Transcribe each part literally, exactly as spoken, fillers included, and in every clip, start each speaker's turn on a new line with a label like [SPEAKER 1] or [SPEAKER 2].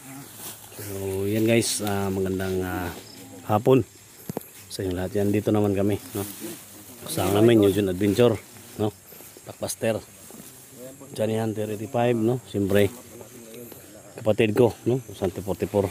[SPEAKER 1] So yan guys, uh, magandang uh, hapon sa inyo lahat. Yan, dito naman kami, no? Kasama namin New June Adventure, no? Blockbuster Johnny Hunter eighty-five, no? Siyempre kapatid ko, no? Santi forty-four.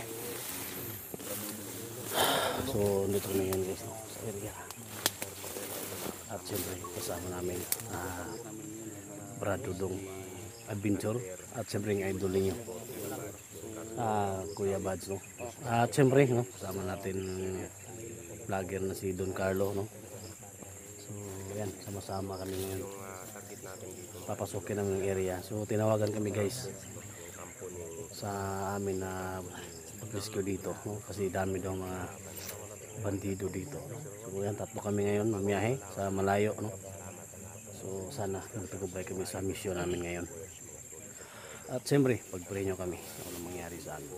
[SPEAKER 1] So dito kami yan guys, no? Sa area. At siyempre kasama namin uh, Brad Dudong Adventure at siyempre ang idol ninyo, ah, Kuya Bads, no? At siyempre, no, kasama natin vlogger na si Don Carlo, no? So yan, sama-sama kami ngayon, papasukin namin yung area. So tinawagan kami guys sa amin na rescue dito, no? Kasi dami daw mga bandido dito, no? So yan, tatlo kami ngayon mamiyahe sa malayo, no? So sana magtagumpay kami sa mission namin ngayon. At siyempre, pag-pray nyo kami kung ano mangyari sa amin.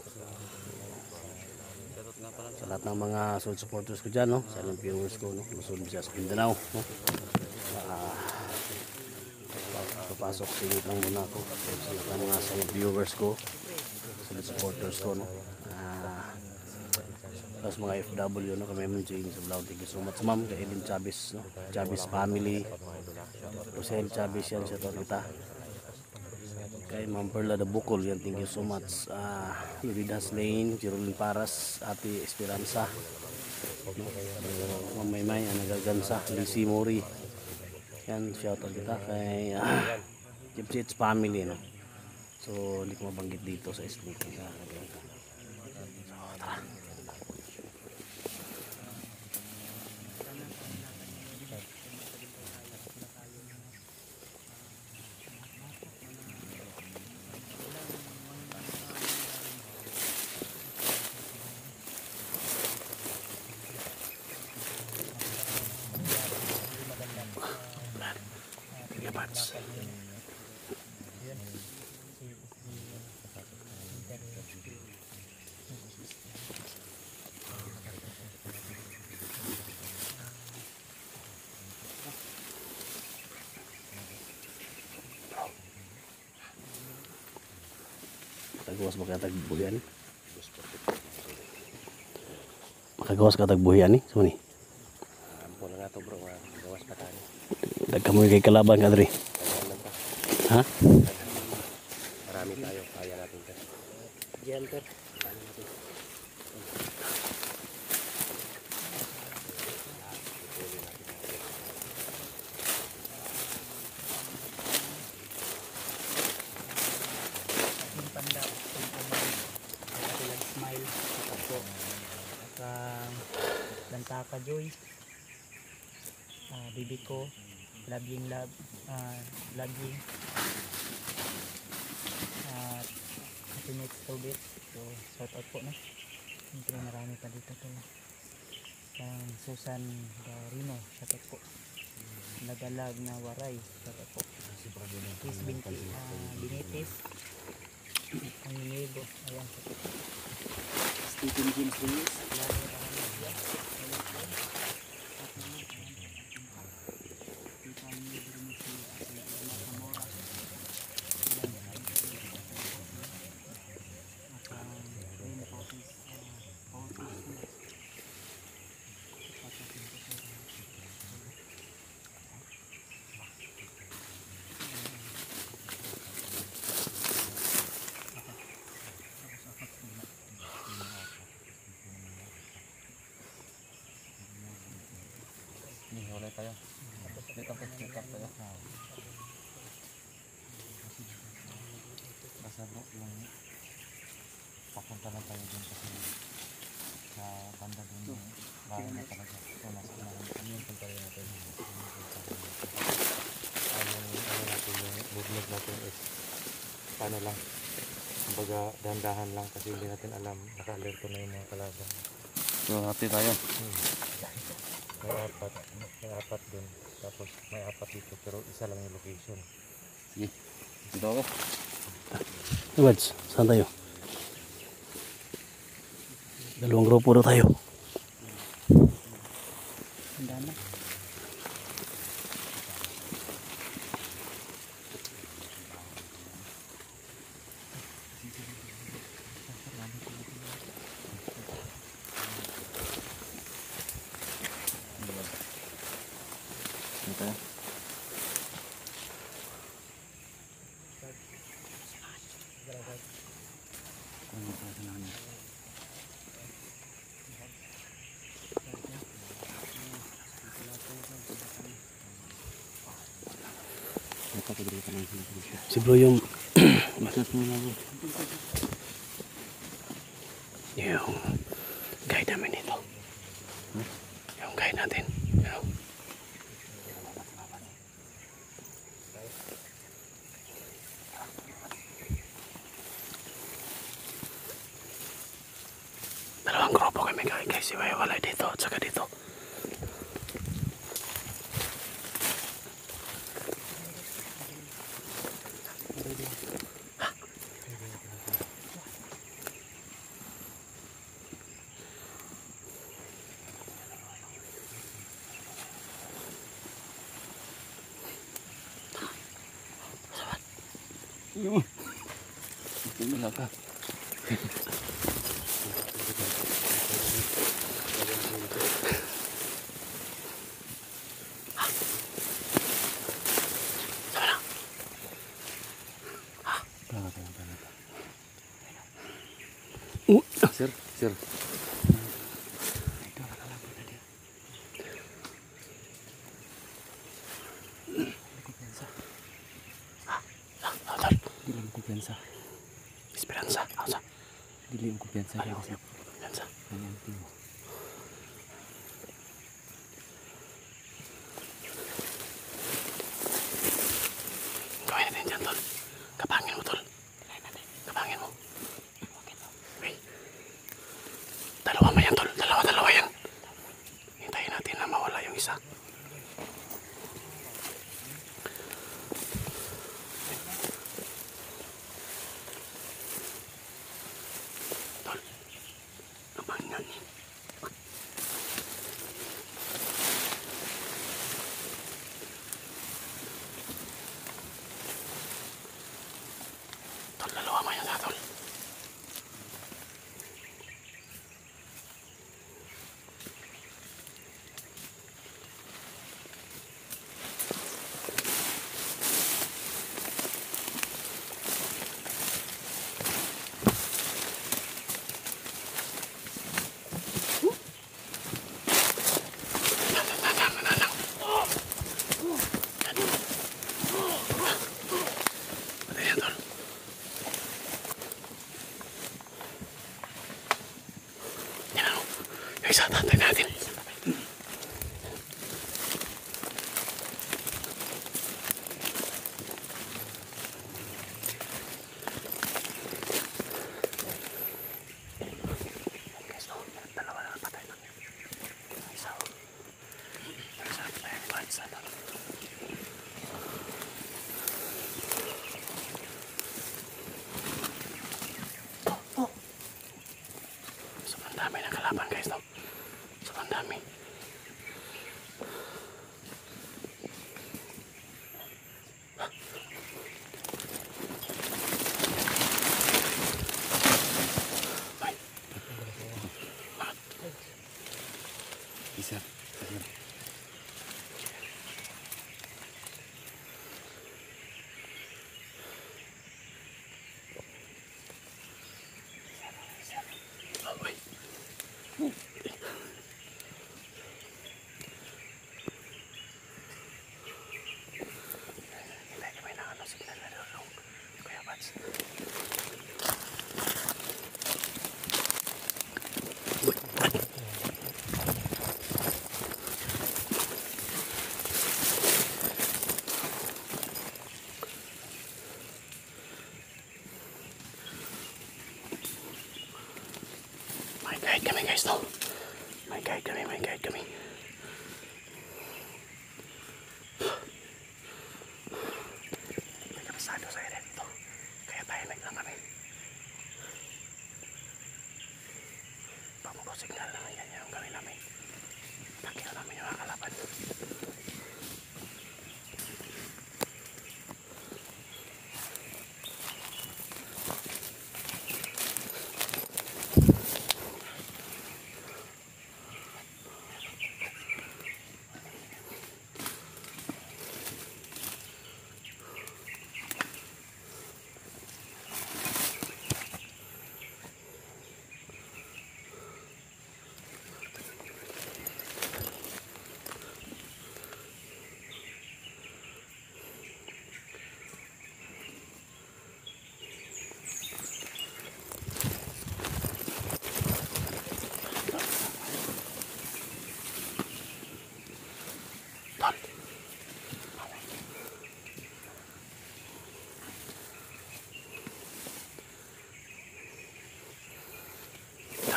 [SPEAKER 1] Sa lahat ng mga soul supporters ko dyan, no? Sa ilang viewers ko, no? Luzon, Visayas, Mindanao, no? Uh, papasok, singit lang muna ako. Sa lahat ng mga sa viewers ko, soul supporters ko, no? Uh, tapos mga F W, no? Kami man James of Lao. Thank you so much, ma'am. Kay Edin Chavez, no? Chavez family. Rosel Chavez yan, siya to kita. Kay Ma'am Perla de Bukol, yan, thank you so much. uh, Luridas Lane, Jerolyn Paras, Ate Esperanza, no? uh, Ma'am Maymay, Anagagansa, Lizzie Mori, yan, shout out kita kay uh, Chipsits family, no? So hindi ko mabanggit dito sa isling ko. So tara. Bats. Makagawas ba ka tagbuhian? Makagawas ka tagbuhian ni? Saan ni?
[SPEAKER 2] Ampun na nga to bro, magawas pa tayo.
[SPEAKER 1] Nagkamoy kay kalaban ka diri. Ha?
[SPEAKER 2] Marami tayo, kaya natin ito. Diyan per.
[SPEAKER 3] Smile ako sa Dantaka Joy, uh, bibi ko labing lab uh, laging at uh, next tubit. So shout out po, no? Siyempre marami pa dito to. Ang Susan Garino, shout out po. Lagalag na Waray, shout out po. Chris Binti, uh, Binitis, ang Ninego, ayan, shout out po. Stephen James Ruiz,
[SPEAKER 2] Nih, tayo. Dito po, dito tayo. Basta bro, yung papunta lang tayo dun kasi sa banda dun yung bahay na talaga. So, nasa namin yung punta rin natin. Ano ano natin yung movement natin is paano lang. Kumbaga, dahan-dahan lang kasi hindi natin alam. Naka-alerto na yung mga kalaban.
[SPEAKER 1] So hati tayo.
[SPEAKER 2] Hmm. May apat, may apat dun. Tapos may apat dito pero isa lang yung location.
[SPEAKER 1] Sige, dito ako. Bads, saan tayo? Dalawang grupo na tayo.
[SPEAKER 3] handa na.
[SPEAKER 2] Ano pa sa namin? Napakadali ka ng siya.
[SPEAKER 1] Si bro yung
[SPEAKER 2] Masas mo na bro.
[SPEAKER 1] yung guide namin dito.
[SPEAKER 2] Hmm?
[SPEAKER 1] Yung guide natin. Yung, dalawang grupo kami guys. Si Wala dito at saka dito.
[SPEAKER 2] Yun. Wala ka. Sir, sir. Ito nakalaban na dia. Kumpiyansa.
[SPEAKER 1] Tol,
[SPEAKER 2] Dili mo kumpiyansa.
[SPEAKER 1] Esperanza. Asa?
[SPEAKER 2] Dili mo kumpiyansa.
[SPEAKER 1] Ayaw
[SPEAKER 2] Kasi
[SPEAKER 1] ko. Esperanza.
[SPEAKER 2] ano ang timo.
[SPEAKER 1] Gawin natin dyan, Tol. Kapangin mo, Tol. Kapangin mo. Wait. Dalawa man yan, Tol. Dalawa, dalawa yan. Hintayin natin na mawala yung isa. Tol. Kapangin yan. Tol, dalawa man yan, Tol. Patay yan, Tol. Yan ano. Yung isa, tatay natin. Guys, no, dalawa na patay na. Yung isa, oh. Yung isa, patay. Yung isa, Tol. Sobrang dami ng kalaban guys, no? Sobrang dami. Ay.
[SPEAKER 2] Isa. Sige.
[SPEAKER 1] Oh, wait. Hindi, may nakano signal na doon. Kuya Bats. May guide kami guys, no? May guide kami, may guide kami. May kabisado sa area dito. Kaya tahimik lang kami. Pamuko signal lang yan yung gawin namin. Nakita namin yung mga kalaban.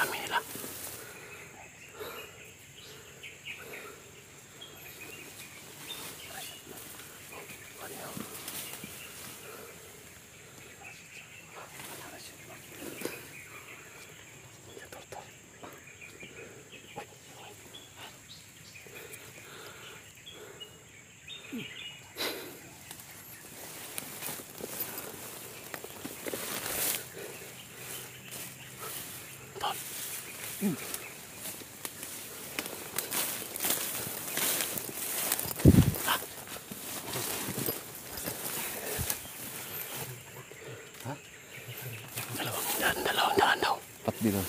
[SPEAKER 1] dami nila. Dalawang daan, dalawang daan daw.
[SPEAKER 2] Patdi lang.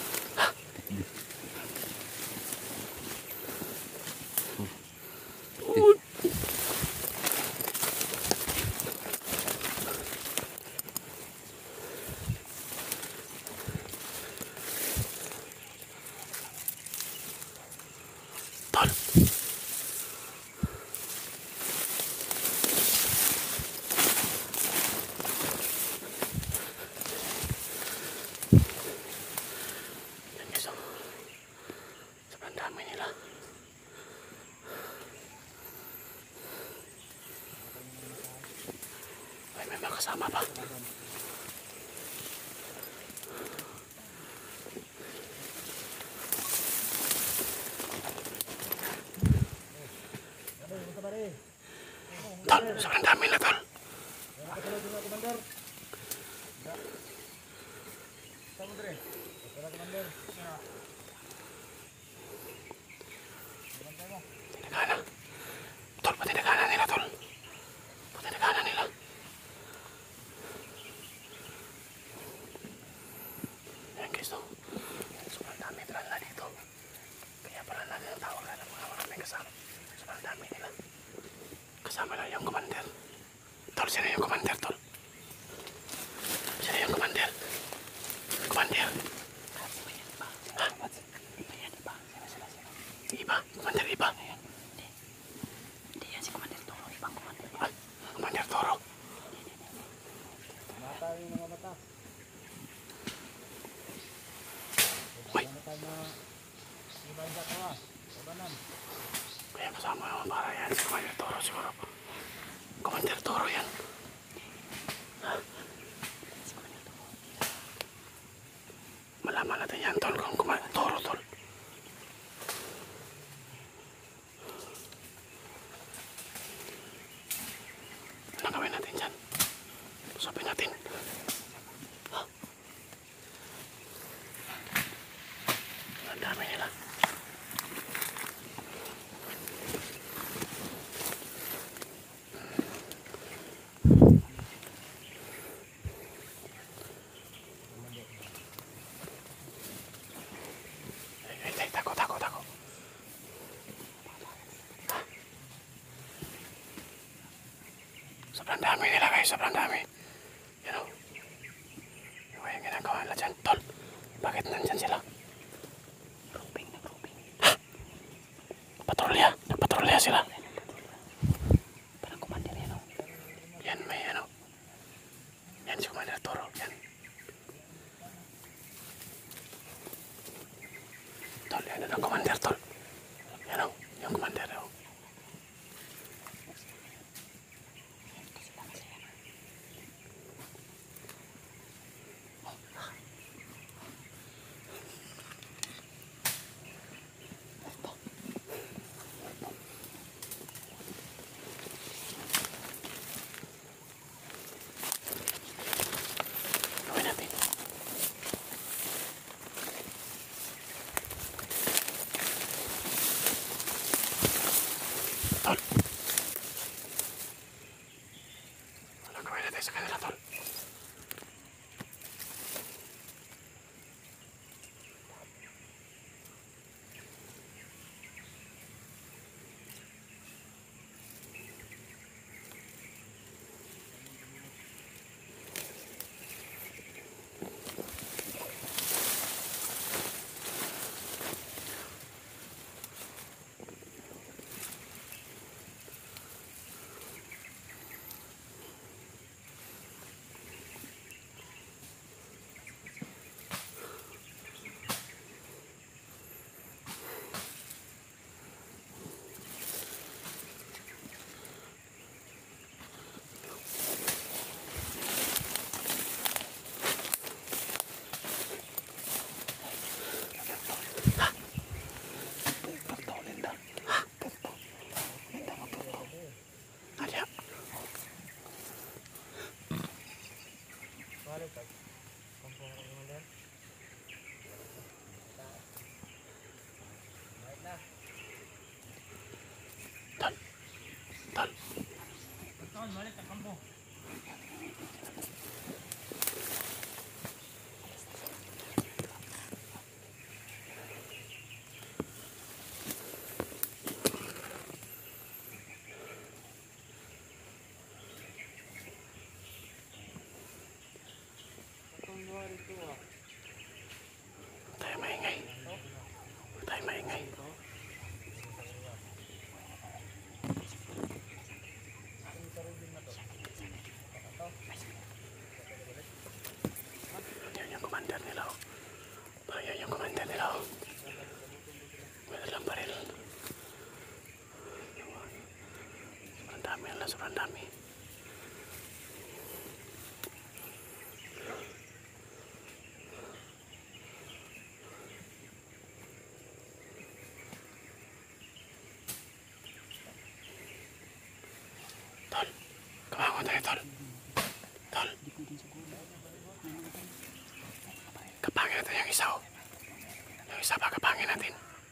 [SPEAKER 1] Tol. Yan guys, oh. Sobrang dami nila. Ay, may mga kasama pa. Tol, sobrang dami na, tol. Tinagana. Tol, patinagana nila, tol. Patinagana nila. Ayan guys, no. Sobrang dami pala dito. Kaya pala natin ang tawag ng mga maraming kasama. Sobrang dami nila. Kasama lang yung commander. Tol, sino yung commander, tol? Sino yung commander? Commander. Ha? Iba? Commander iba?
[SPEAKER 3] Hindi yan si Commander Toro, ibang Commander.
[SPEAKER 1] Ah, Commander Toro.
[SPEAKER 2] Mata yung mga mata.
[SPEAKER 1] Uy,
[SPEAKER 2] Mata na ibanda ka ha. Kabanan.
[SPEAKER 1] kaya kasama yung para yan. Si Commander Toro siguro. Commander Toro yan.
[SPEAKER 3] Si Commander Toro.
[SPEAKER 1] Malaman natin yan, tol, kung Commander Toro, tol. Anong gawin natin dyan? Usapin natin. Ha? Ang dami nila. Ay, ay, ay, tako, tako, tako. Ha? Sobrang dami nila guys, sobrang dami. Yan o. Iba yung ginagawa nila dyan. Tol, bakit nandyan sila?
[SPEAKER 3] Grouping na grouping.
[SPEAKER 1] Patrolya, nagpatrolya sila.
[SPEAKER 3] Parang Commander yan, oh.
[SPEAKER 1] Yan, may ano. Yan si Commander Toro, yan. Tol, yan ang Commander, tol. Yan o, yung Commander o. Gawin natin. Tol. Ano gawin natin sa kanila, tol? Tayo maingay. Tayo maingay. Yan yung commander nila. Oh, yan yung commander nila. May dalang baril. Sobrang dami nila, sobrang dami. Tol, kamangon tayo, tol. Tol. Kapangin natin yung isa, oh. Yung isa pa, kapangin natin.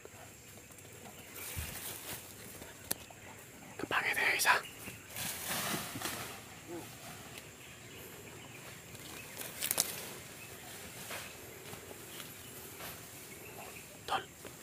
[SPEAKER 1] Kapangin natin yung isa. Tol.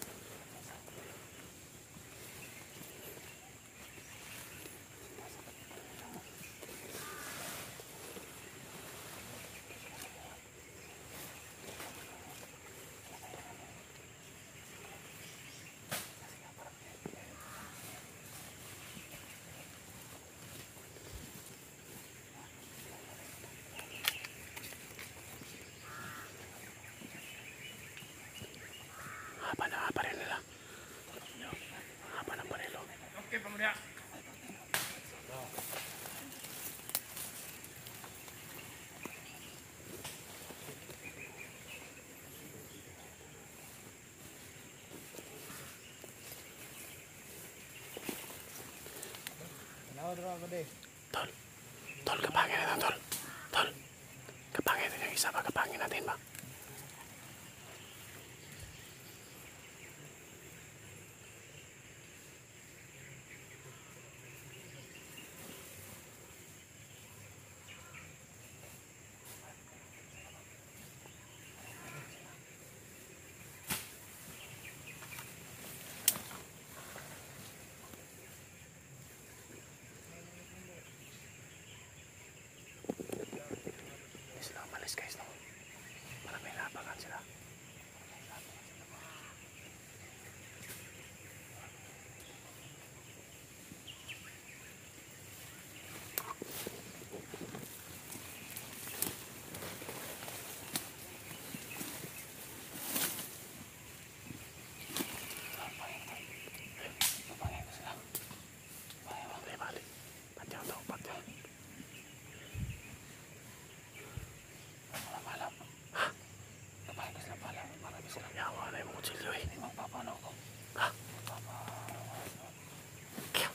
[SPEAKER 1] Haba na haba rin nila. Haba ng barilo. Okay, pamulya. Tol. Tol, kapangin natin, tol. Tol. Kapangin natin yung isa pa, kapangin natin ba? Sila umalis guys, no? Para may labagan sila. Balik. Panjang tau, panjang. Malam-malam. Hah? Ngapain ka sila pala? Marami sila. Yawa na yung mga kutsilyo eh. May magpapano ko. Ha? Kaya.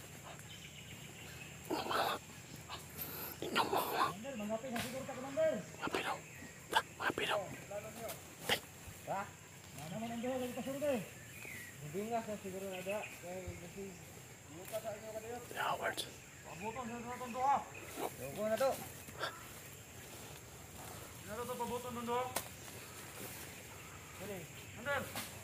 [SPEAKER 1] Mama. Inyong mama. Mangapi na siguro ka, Commander. Mangapi daw. Ha? Mangapi daw. Tay. Ha? Mana man ang dahil ka siguro eh. Hindi nga sa siguro na da. Kaya kasi buka sa inyo ka dayo. The Howards. Pabuton sa naton doa. Yuko na to. Ano to pabuton doon doa? Dali. Commander.